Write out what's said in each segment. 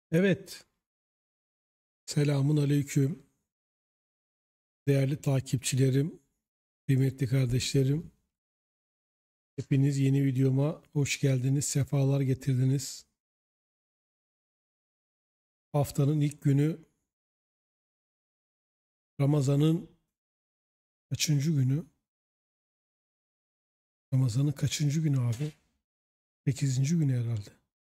Evet, selamun aleyküm. Değerli takipçilerim, kıymetli kardeşlerim. Hepiniz yeni videoma hoş geldiniz, sefalar getirdiniz. Haftanın ilk günü, Ramazan'ın kaçıncı günü? Ramazan'ın kaçıncı günü abi? 8. günü herhalde.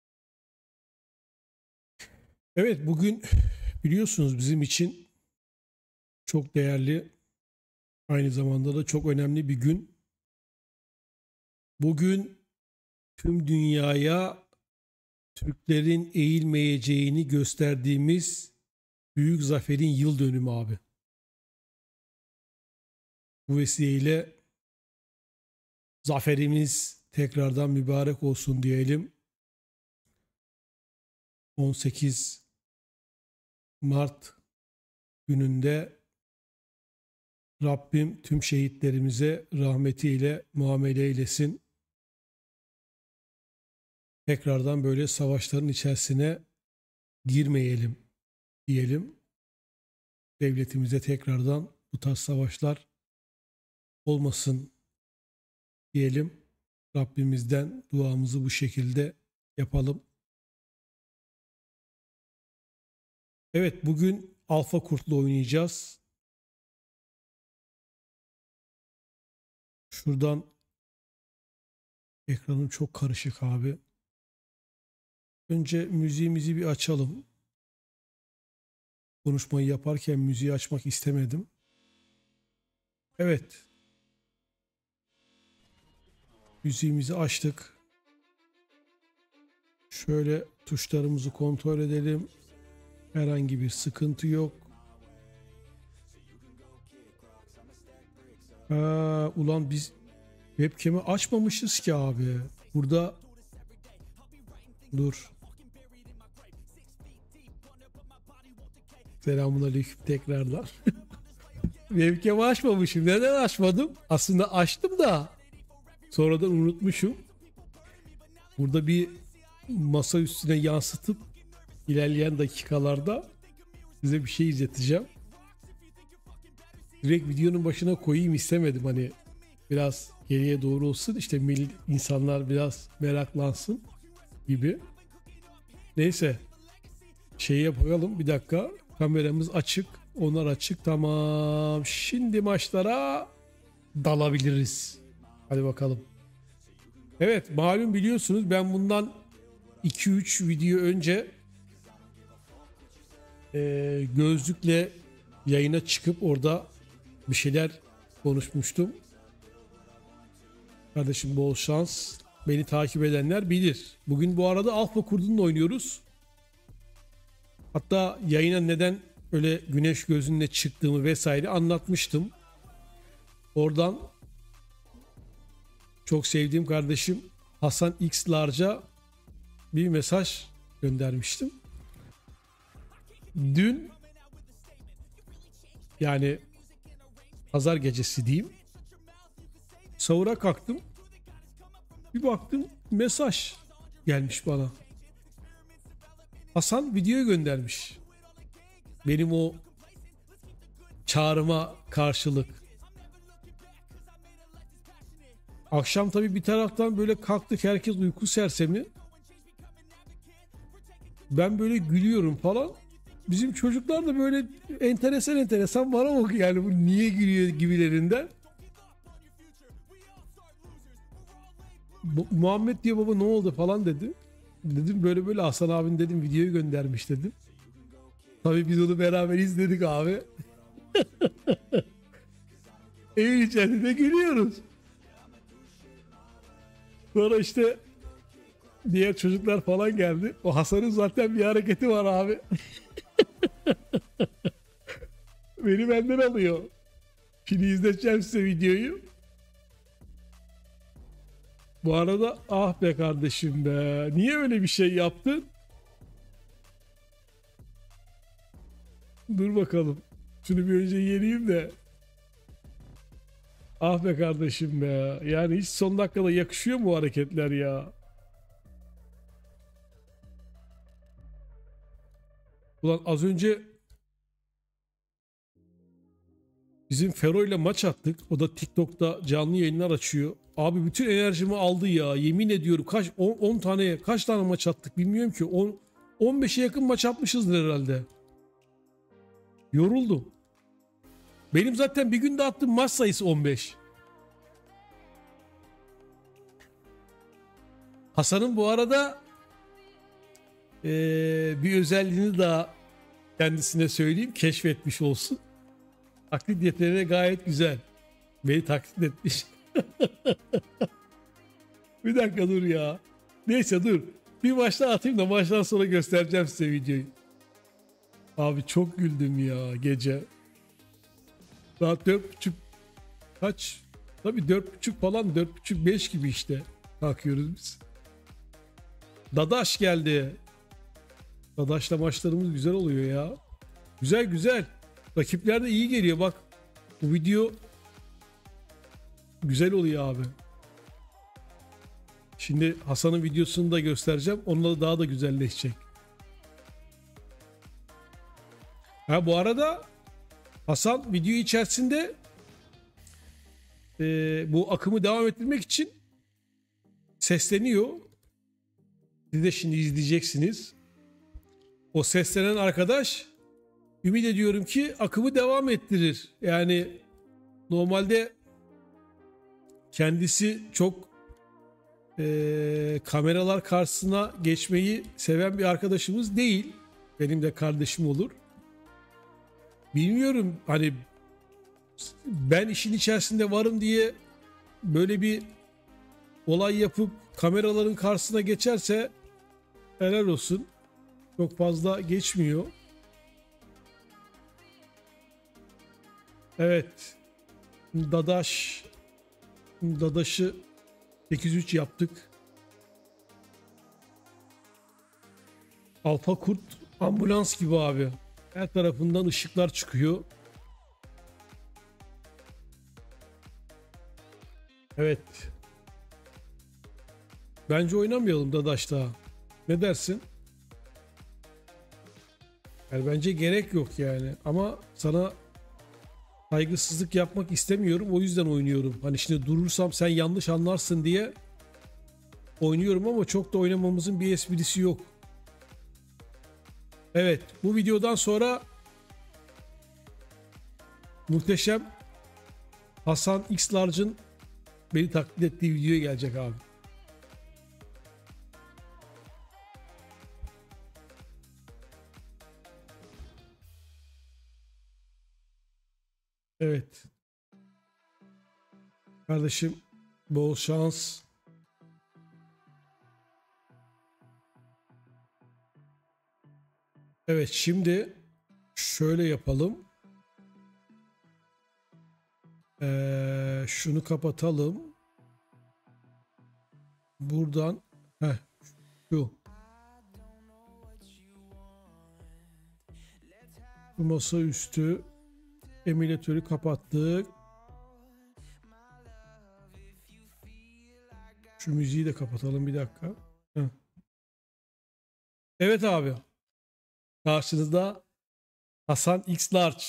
Evet, bugün biliyorsunuz bizim için çok değerli, aynı zamanda da çok önemli bir gün. Bugün tüm dünyaya Türklerin eğilmeyeceğini gösterdiğimiz büyük zaferin yıl dönümü abi. Bu vesileyle zaferimiz tekrardan mübarek olsun diyelim. 18 Mart gününde Rabbim tüm şehitlerimize rahmetiyle muamele eylesin. Tekrardan böyle savaşların içerisine girmeyelim diyelim. Devletimize tekrardan bu tarz savaşlar olmasın diyelim. Rabbimizden duamızı bu şekilde yapalım. Evet, bugün Alfa Kurt'la oynayacağız. Şuradan ekranım çok karışık abi. Önce müziğimizi bir açalım. Konuşmayı yaparken müziği açmak istemedim. Evet, müziğimizi açtık. Şöyle tuşlarımızı kontrol edelim. Herhangi bir sıkıntı yok. Ulan biz webcam'i açmamışız ki abi. Burada dur. Selamünaleyküm tekrardan. Webcam'i açmamışım. Neden açmadım? Aslında açtım da sonradan unutmuşum. Burada bir masa üstüne yansıtıp ilerleyen dakikalarda size bir şey izleteceğim. Direkt videonun başına koyayım istemedim, hani biraz geriye doğru olsun, işte insanlar biraz meraklansın gibi. Neyse, şey yapalım, bir dakika, kameramız açık, onlar açık, tamam, şimdi maçlara dalabiliriz. Hadi bakalım. Evet, malum biliyorsunuz ben bundan 2-3 video önce gözlükle yayına çıkıp orada bir şeyler konuşmuştum. Kardeşim bol şans. Beni takip edenler bilir. Bugün bu arada Alfa Kurdu'nun oynuyoruz. Hatta yayına neden öyle güneş gözünle çıktığımı vesaire anlatmıştım. Oradan çok sevdiğim kardeşim Hasan X Large'a bir mesaj göndermiştim. Dün, yani pazar gecesi diyeyim, sahura kalktım. Bir baktım mesaj gelmiş bana. Hasan videoyu göndermiş. Benim o çağrıma karşılık. Akşam tabii bir taraftan böyle kalktık, herkes uyku sersemi. Ben böyle gülüyorum falan. Bizim çocuklar da böyle enteresan bana bakıyor, yani bu niye gülüyor gibilerinden. Muhammed diyor, baba ne oldu falan dedi. Dedim böyle böyle Hasan abin dedim videoyu göndermiş dedim. Tabii biz onu beraber izledik abi. Evin içerisinde gülüyoruz. Sonra işte diğer çocuklar falan geldi. O Hasan'ın zaten bir hareketi var abi. Beni benden alıyor. Şimdi izleteceğim size videoyu. Bu arada ah be kardeşim be. Niye öyle bir şey yaptın? Dur bakalım. Şunu bir önce yeneyim de. Ah be kardeşim be. Yani hiç son dakikada yakışıyor mu bu hareketler ya? Ulan az önce bizim Fero ile maç attık. O da TikTok'ta canlı yayınlar açıyor. Abi bütün enerjimi aldı ya. Yemin ediyorum kaç 10 tane kaç tane maç attık bilmiyorum ki. 15'e yakın maç atmışızdır herhalde. Yoruldum. Benim zaten bir günde attığım maç sayısı 15. Hasan'ın bu arada bir özelliğini daha kendisine söyleyeyim. Keşfetmiş olsun. Taklit yeteneği gayet güzel. Beni taklit etmiş. Bir dakika dur ya. Neyse dur. Bir maçta atayım da maçtan sonra göstereceğim size videoyu. Abi çok güldüm ya gece. Saat 4.30 kaç? Tabii 4.30 falan 4.30-5 gibi işte kalkıyoruz biz. Dadaş geldi. Dadaş'la maçlarımız güzel oluyor ya. Güzel güzel. Rakipler de iyi geliyor bak. Bu video güzel oluyor abi. Şimdi Hasan'ın videosunu da göstereceğim. Onunla daha da güzelleşecek. Ha bu arada Hasan video içerisinde bu akımı devam ettirmek için sesleniyor. Siz de şimdi izleyeceksiniz. O seslenen arkadaş ümit ediyorum ki akımı devam ettirir. Yani normalde kendisi çok kameralar karşısına geçmeyi seven bir arkadaşımız değil. Benim de kardeşim olur. Bilmiyorum hani ben işin içerisinde varım diye böyle bir olay yapıp kameraların karşısına geçerse helal olsun. Çok fazla geçmiyor. Evet. Dadaş'ı 8-3 yaptık. Alfa Kurt ambulans gibi abi. Her tarafından ışıklar çıkıyor. Evet. Bence oynamayalım Dadaş daha. Ne dersin? Yani bence gerek yok yani. Ama sana saygısızlık yapmak istemiyorum. O yüzden oynuyorum. Hani şimdi durursam sen yanlış anlarsın diye oynuyorum ama çok da oynamamızın bir esprisi yok. Evet. Bu videodan sonra muhteşem Hasan X Large'ın beni taklit ettiği videoya gelecek abi. Evet. Kardeşim bol şans. Evet şimdi şöyle yapalım. Şunu kapatalım. Buradan şu. Bu masaüstü emülatörü kapattık. Şu müziği de kapatalım bir dakika. Heh. Evet abi. Karşınızda Hasan X Large.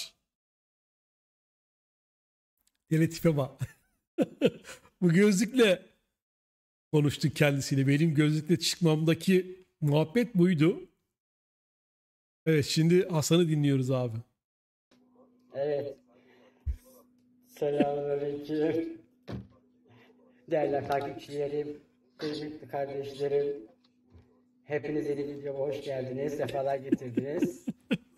Teletipe bak. Bu gözlükle konuştuk kendisiyle. Benim gözlükle çıkmamdaki muhabbet buydu. Evet şimdi Hasan'ı dinliyoruz abi. Evet. Selamünaleyküm. Değerli takipçilerim, kıymetli kardeşlerim. Hepiniz yeni videoma hoş geldiniz. Sefalar getirdiniz.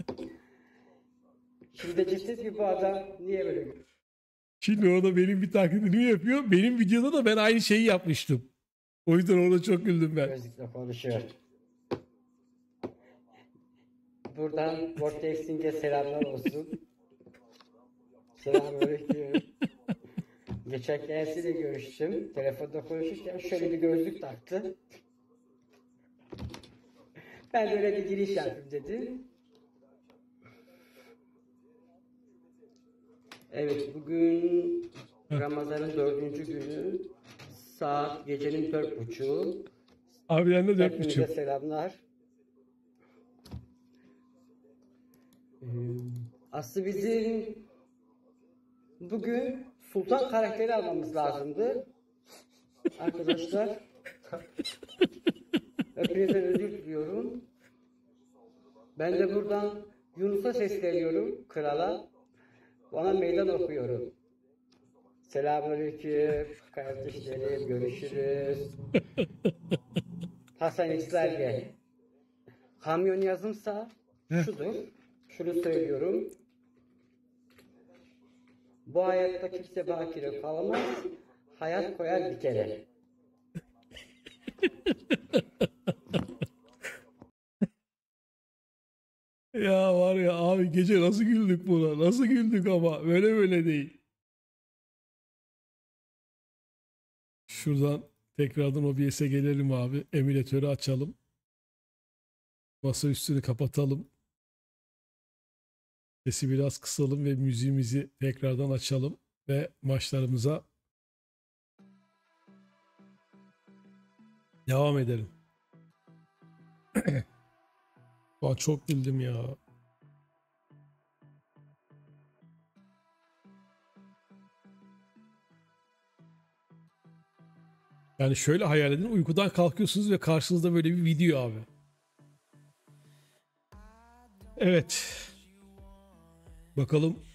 Şimdi diyeceksiniz ki bu adam niye böyle? Şimdi orada benim bir taklidimi yapıyor. Benim videoda da ben aynı şeyi yapmıştım. O yüzden orada çok güldüm ben. Gözlükle konuşuyor. Buradan Vortex'ince selamlar olsun. Selamünaleyküm. Geçen kendisiyle görüştüm. Telefonda konuşurken şöyle bir gözlük taktı. Ben de öyle bir giriş yapayım dedim. Evet, bugün Ramazan'ın 4. günü, saat gecenin 4.30. Abiden de Hepinize 4.5. selamlar. Ee, Aslı bizim bugün Sultan karakteri almamız lazımdı. Arkadaşlar, hepinizden özür diliyorum. Ben de buradan Yunus'a sesleniyorum, krala. Bana meydan okuyorum. Selamünaleyküm kardeşlerim, görüşürüz. Hasan İsrail'e. Kamyon yazımsa şudur. Şunu söylüyorum. Bu hayatta kimse bakire kalamaz. Hayat koyar bir kere. Ya var ya abi gece nasıl güldük buna? Nasıl güldük ama böyle değil. Şuradan tekrardan OBS'e gelelim abi. Emülatörü açalım. Masa üstünü kapatalım. Sesi biraz kısalım ve müziğimizi tekrardan açalım. Ve maçlarımıza devam edelim. Aa, çok güldüm ya. Yani şöyle hayal edin, uykudan kalkıyorsunuz ve karşınızda böyle bir video abi. Evet. Bakalım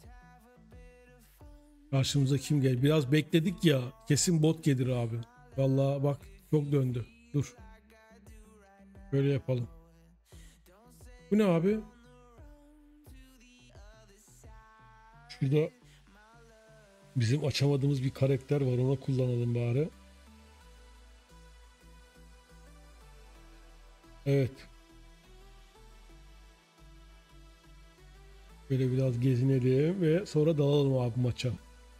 karşımıza kim gelir? Biraz bekledik ya. Kesin bot gelir abi. Vallahi bak çok döndü. Dur. Böyle yapalım. Bu ne abi? Şurada bizim açamadığımız bir karakter var. Ona kullanalım bari. Evet. Böyle biraz gezinelim ve sonra dalalım abi maça.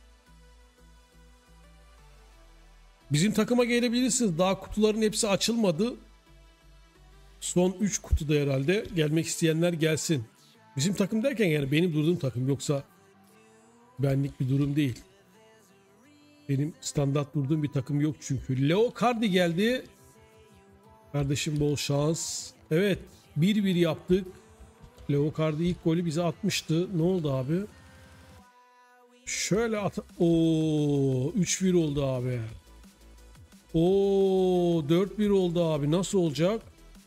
Bizim takıma gelebilirsiniz. Daha kutuların hepsi açılmadı. Son 3 kutuda herhalde. Gelmek isteyenler gelsin. Bizim takım derken yani benim durduğum takım. Yoksa benlik bir durum değil. Benim standart durduğum bir takım yok çünkü. Leo Cardi geldi. Kardeşim bol şans. Evet 1-1 yaptık. Leo Cardi ilk golü bize atmıştı. Ne oldu abi? Şöyle at... Oo 3-1 oldu abi. Oo 4-1 oldu abi. Nasıl olacak?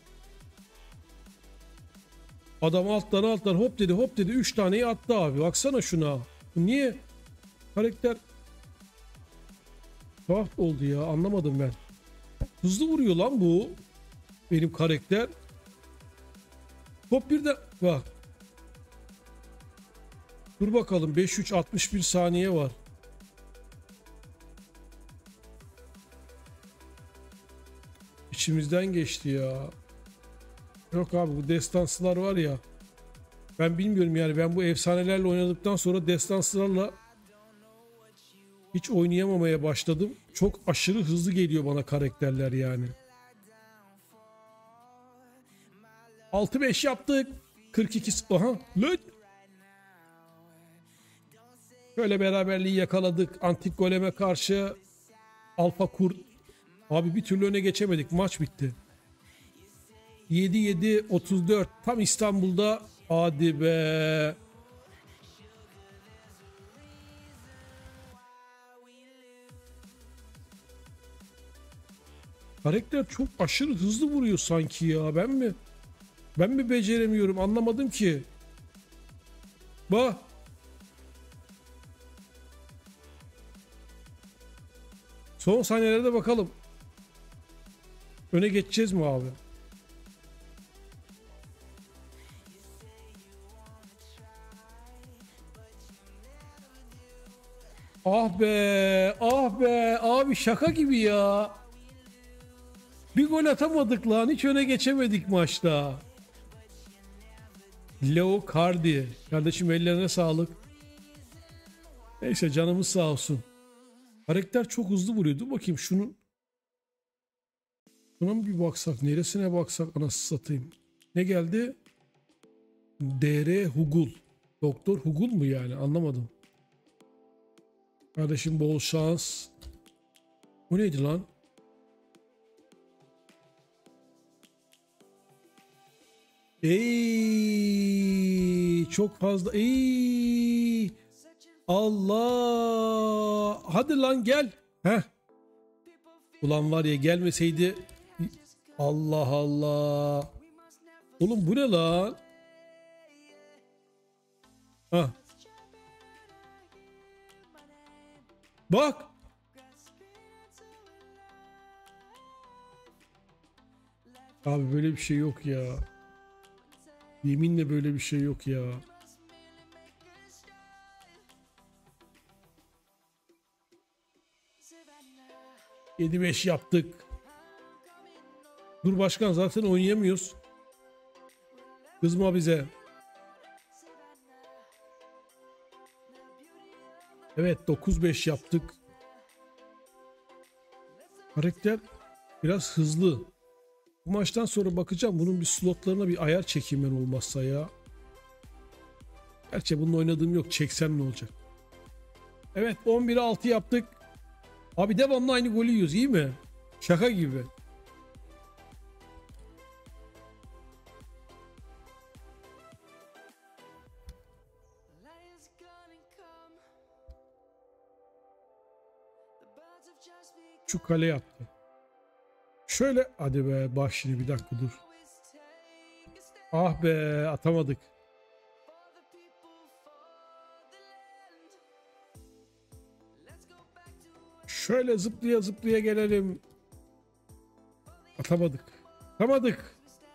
Adam alttan hop dedi 3 taneyi attı abi. Baksana şuna. Niye? Karakter tuhaf oldu ya, anlamadım ben. Hızlı vuruyor lan bu. Benim karakter. Hop bir de bak. Dur bakalım 5-3 61 saniye var. İçimizden geçti ya. Yok abi bu destansılar var ya. Ben bilmiyorum yani, ben bu efsanelerle oynadıktan sonra destansılarla hiç oynayamamaya başladım. Çok aşırı hızlı geliyor bana karakterler yani. 6-5 yaptık. 42. Aha. Lüt. Şöyle beraberliği yakaladık. Antik goleme karşı Alfa Kurt. Abi bir türlü öne geçemedik. Maç bitti. 7-7-34. Tam İstanbul'da. Hadi be. Karakter çok aşırı hızlı vuruyor sanki ya. Ben mi beceremiyorum, anlamadım ki. Bak. Son saniyelerde bakalım. Öne geçeceğiz mi abi? Ah be, ah be, abi şaka gibi ya. Bir gol atamadık lan, hiç öne geçemedik maçta. Leo Cardi. Kardeşim ellerine sağlık. Neyse canımız sağ olsun. Karakter çok hızlı vuruyor. Dur bakayım şunun. Şuna mı bir baksak? Neresine baksak anasını satayım. Ne geldi? DR Hugul. Doktor Hugul mu yani? Anlamadım. Kardeşim bol şans. Bu neydi lan? Ey çok fazla. Allah. Hadi lan gel. Heh. Ulan var ya gelmeseydi. Allah Allah. Oğlum bu ne lan? Hah. Bak. Abi böyle bir şey yok ya. Yeminle böyle bir şey yok ya. Yedi beş yaptık. Dur başkan zaten oynayamıyoruz. Kızma bize. Evet 9-5 yaptık. Karakter biraz hızlı. Bu maçtan sonra bakacağım. Bunun bir slotlarına bir ayar çekeyim ben olmazsa ya. Gerçi bunun oynadığım yok. Çeksem ne olacak? Evet 11'e 6 yaptık. Abi devamlı aynı golü yiyoruz iyi mi? Şaka gibi. Şu kale yaptı. Şöyle hadi be bak şimdi bir dakika dur. Ah be atamadık. Şöyle zıplaya zıplaya gelelim. Atamadık. Atamadık.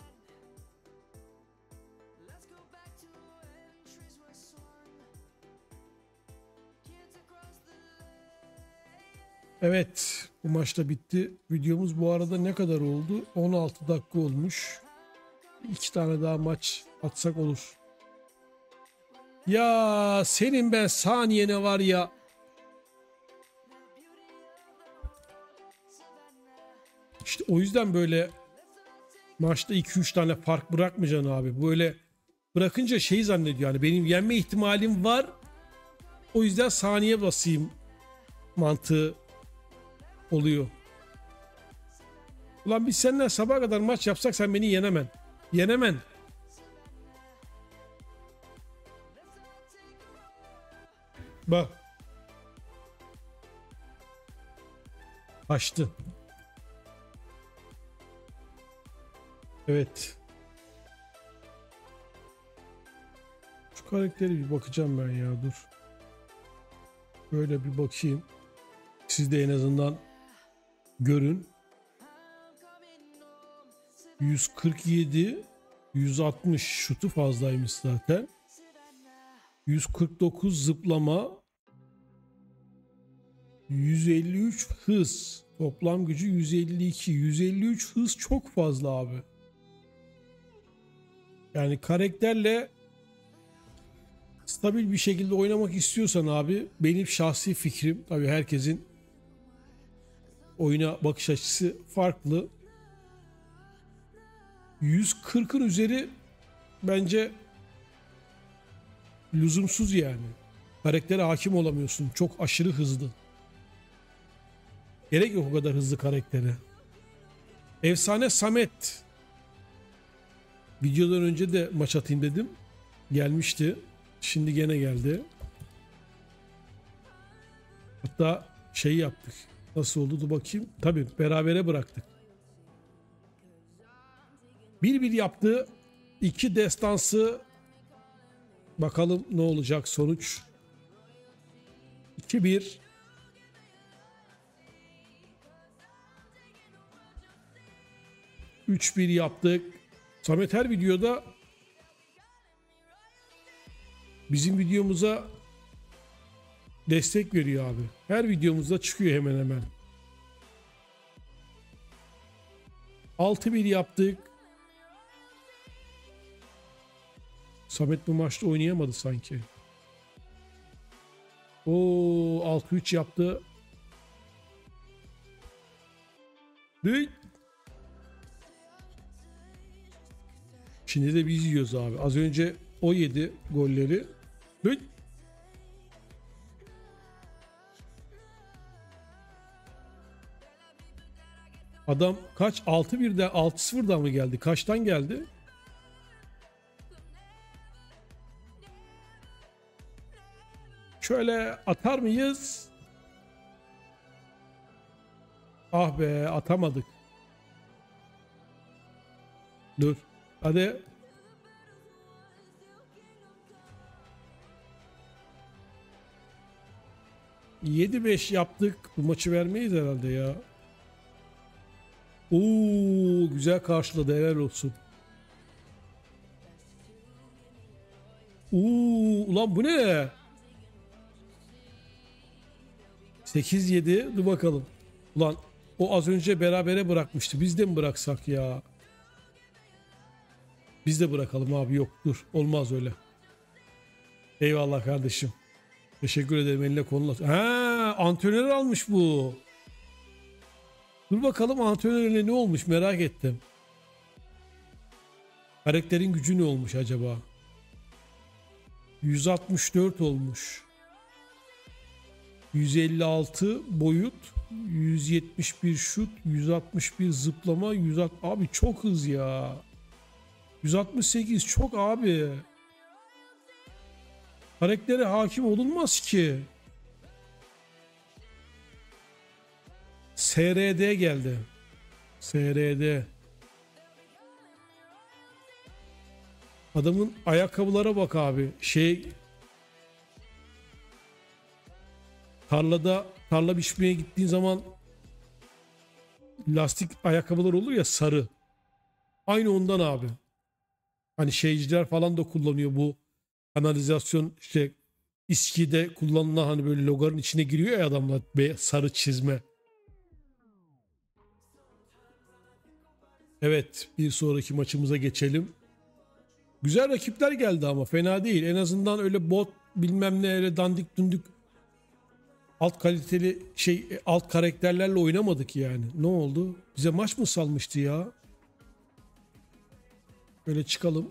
Evet, bu maçta bitti. Videomuz bu arada ne kadar oldu? 16 dakika olmuş. 2 tane daha maç atsak olur. Ya senin ben saniyene var ya. İşte o yüzden böyle maçta 2-3 tane fark bırakmayacaksın abi. Böyle bırakınca şey zannediyor yani benim yenme ihtimalim var. O yüzden saniye basayım mantığı oluyor. Ulan biz seninle sabaha kadar maç yapsak sen beni yenemen. Yenemen. Bak. Açtı. Evet. Şu karakteri bir bakacağım ben ya dur. Böyle bir bakayım. Siz de en azından görün. 147 160 şutu fazlaymış zaten. 149 zıplama. 153 hız. Toplam gücü 152. 153 hız çok fazla abi. Yani karakterle stabil bir şekilde oynamak istiyorsan abi benim şahsi fikrim tabii herkesin oyuna bakış açısı farklı. 140'ın üzeri bence lüzumsuz yani. Karaktere hakim olamıyorsun. Çok aşırı hızlı. Gerek yok o kadar hızlı karaktere. Efsane Samet. Videodan önce de maç atayım dedim. Gelmişti. Şimdi gene geldi. Hatta şey yaptık. Nasıl oldu dur bakayım. Tabii berabere bıraktık. 1-1 yaptı. 2 destansı. Bakalım ne olacak sonuç. 2-1. Üç bir yaptık. Samet her videoda bizim videomuza destek veriyor abi. Her videomuzda çıkıyor hemen hemen. 6-1 yaptık. Samet bu maçta oynayamadı sanki. O 6-3 yaptı. Değil. Şimdi de biz yiyoruz abi. Az önce o yedi golleri. Değil. Adam kaç? 6-1'de 6-0'dan mı geldi? Kaçtan geldi? Şöyle atar mıyız? Ah be, atamadık. Dur. Hadi. ...7-5 yaptık. Bu maçı vermeyiz herhalde ya. Oo, güzel karşıladı, helal olsun. Ulan bu ne? 8-7, dur bakalım. Ulan o az önce berabere bırakmıştı. Biz de mi bıraksak ya? Biz de bırakalım abi, yok dur. Olmaz öyle. Eyvallah kardeşim. Teşekkür ederim, eline koluna. Ha, antrenör almış bu. Dur bakalım antrenörüne ne olmuş, merak ettim. Karakterin gücü ne olmuş acaba? 164 olmuş. 156 boyut, 171 şut, 161 zıplama, 160... Abi çok hız ya. 168 çok abi. Karaktere hakim olunmaz ki. SRD geldi. SRD. Adamın ayakkabılara bak abi. Tarla biçmeye gittiğin zaman lastik ayakkabılar olur ya, sarı. Aynı ondan abi. Hani şeyciler falan da kullanıyor bu kanalizasyon, işte İSKİ'de kullanılan, hani böyle logarın içine giriyor ya adamlar, sarı çizme. Evet, bir sonraki maçımıza geçelim. Güzel rakipler geldi ama fena değil. En azından öyle bot bilmem ne, öyle dandik dunduk alt kaliteli alt karakterlerle oynamadık yani. Ne oldu? Bize maç mı salmıştı ya? Böyle çıkalım.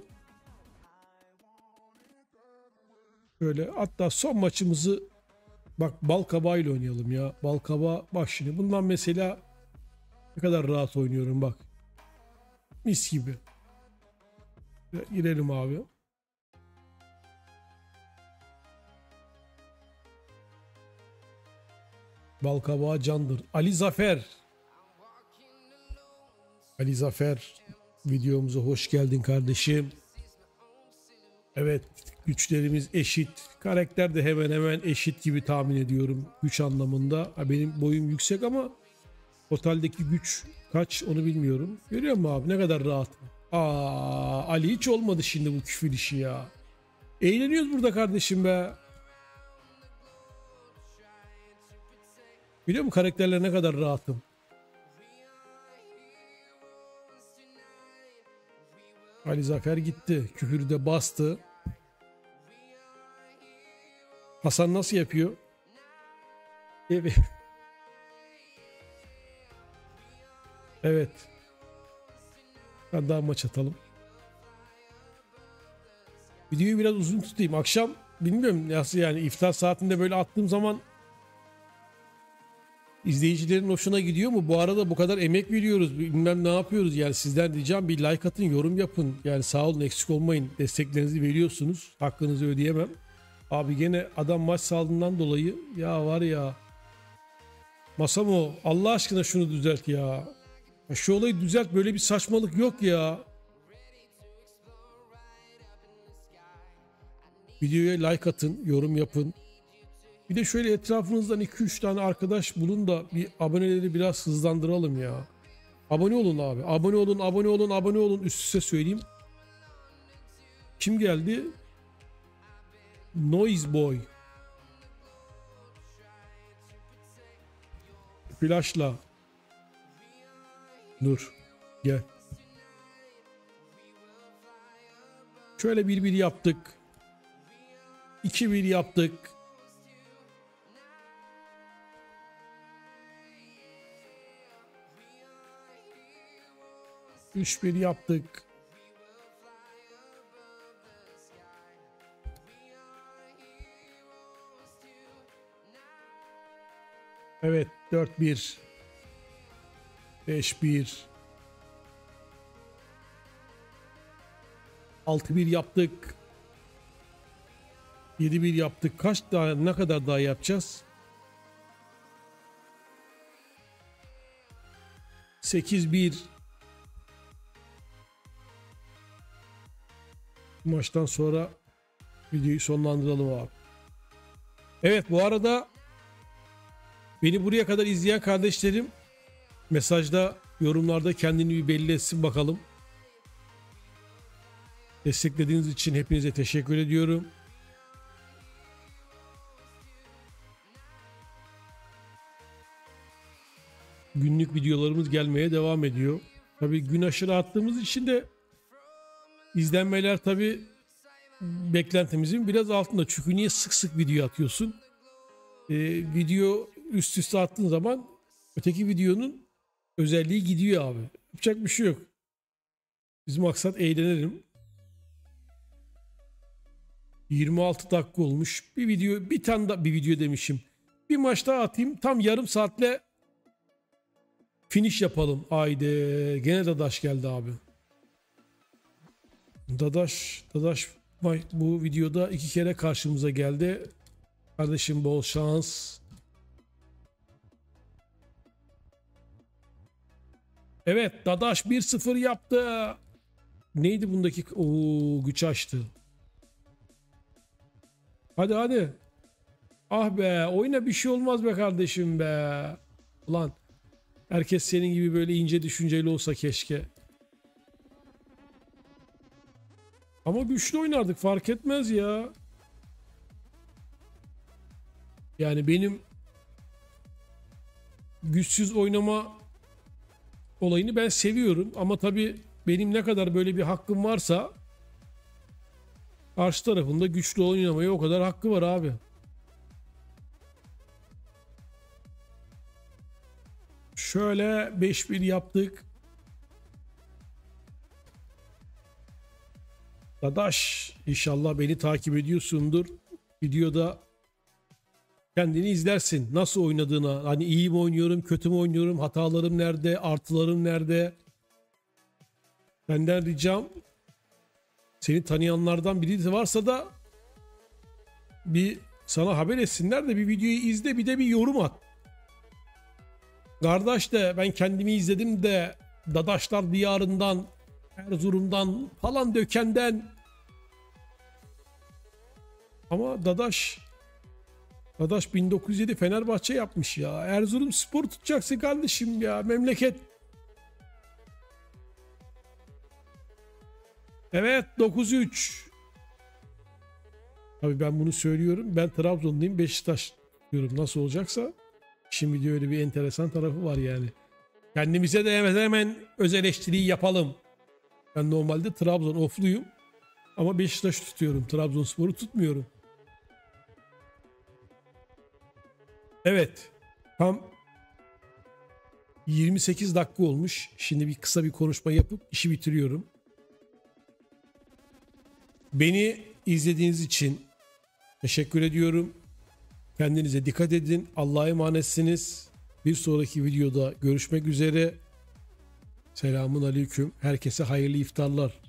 Böyle hatta son maçımızı bak Balkabağı ile oynayalım ya. Balkabağı bak şimdi. Bundan mesela ne kadar rahat oynuyorum bak. Mis gibi. Girelim abi. Balkabağı candır. Ali Zafer. Ali Zafer, videomuza hoş geldin kardeşim. Evet, güçlerimiz eşit. Karakter de hemen hemen eşit gibi tahmin ediyorum güç anlamında. Benim boyum yüksek ama totaldeki güç kaç onu bilmiyorum. Görüyor musun abi ne kadar rahat. Ali hiç olmadı şimdi bu küfür işi ya. Eğleniyoruz burada kardeşim be. Biliyor musun karakterler ne kadar rahatım. Ali Zafer gitti. Küfürü de bastı. Hasan nasıl yapıyor? Evet. Evet. Ben daha maç atalım. Videoyu biraz uzun tutayım. Akşam bilmiyorum nasıl yani, iftar saatinde böyle attığım zaman izleyicilerin hoşuna gidiyor mu? Bu arada bu kadar emek veriyoruz. Bilmem ne yapıyoruz. Yani sizden ricam bir like atın, yorum yapın. Yani sağ olun, eksik olmayın. Desteklerinizi veriyorsunuz. Hakkınızı ödeyemem. Abi gene adam maç saldığından dolayı ya var ya. Masamo Allah aşkına şunu düzelt ya. Şu olayı düzelt, böyle bir saçmalık yok ya. Videoya like atın, yorum yapın. Bir de şöyle etrafınızdan 2-3 tane arkadaş bulun da bir aboneleri biraz hızlandıralım ya. Abone olun abi. Abone olun, abone olun, abone olun. Üst üste söyleyeyim. Kim geldi? Noise Boy. Flashla. Dur. Gel. Şöyle 1-1 yaptık. 2-1 yaptık. Üç bir yaptık. Evet, 4-1. 5-1. 6-1 yaptık. 7-1 yaptık. Kaç daha, ne kadar daha yapacağız? 8-1. Maçtan sonra videoyu sonlandıralım abi. Evet, bu arada beni buraya kadar izleyen kardeşlerim mesajda, yorumlarda kendini bir belli etsin bakalım. Desteklediğiniz için hepinize teşekkür ediyorum. Günlük videolarımız gelmeye devam ediyor. Tabii gün aşırı attığımız için de izlenmeler tabii beklentimizin biraz altında. Çünkü niye sık sık video atıyorsun? Video üst üste attığın zaman öteki videonun özelliği gidiyor abi. Yapacak bir şey yok. Bizim maksat eğlenelim. 26 dakika olmuş. Bir video, bir tane daha bir video demişim. Bir maç daha atayım. Tam yarım saatle finish yapalım. Haydi. Gene Dadaş geldi abi. Dadaş bu videoda 2 kere karşımıza geldi. Kardeşim bol şans. Evet, Dadaş 1-0 yaptı. Neydi bundaki? Oo, güç açtı. Hadi. Ah be, oyuna bir şey olmaz be kardeşim be. Ulan herkes senin gibi böyle ince düşünceli olsa keşke. Ama güçlü oynardık, fark etmez ya. Yani benim güçsüz oynama olayını ben seviyorum. Ama tabii benim ne kadar böyle bir hakkım varsa karşı tarafında güçlü oynamaya o kadar hakkı var abi. Şöyle 5-1 yaptık. Dadaş, inşallah beni takip ediyorsundur. Videoda kendini izlersin. Nasıl oynadığına. Hani iyi mi oynuyorum, kötü mü oynuyorum, hatalarım nerede, artılarım nerede. Benden ricam, seni tanıyanlardan biri de varsa da bir sana haber etsinler de bir videoyu izle, bir de bir yorum at. Kardeş de ben kendimi izledim de Dadaşlar diyarından, Erzurum'dan falan dökenden. Ama Dadaş 1907 Fenerbahçe yapmış ya. Erzurum Spor tutacaksın kardeşim ya, memleket. Evet, 9-3. Tabii ben bunu söylüyorum. Ben Trabzonluyum, Beşiktaş diyorum. Nasıl olacaksa. Şimdi öyle bir enteresan tarafı var yani. Kendimize de hemen öz eleştiriyi yapalım. Ben normalde Trabzon ofluyum. Ama Beşiktaş tutuyorum. Trabzonspor'u tutmuyorum. Evet. Tam 28 dakika olmuş. Şimdi kısa bir konuşma yapıp işi bitiriyorum. Beni izlediğiniz için teşekkür ediyorum. Kendinize dikkat edin. Allah'a emanetsiniz. Bir sonraki videoda görüşmek üzere. Selamun aleyküm. Herkese hayırlı iftarlar.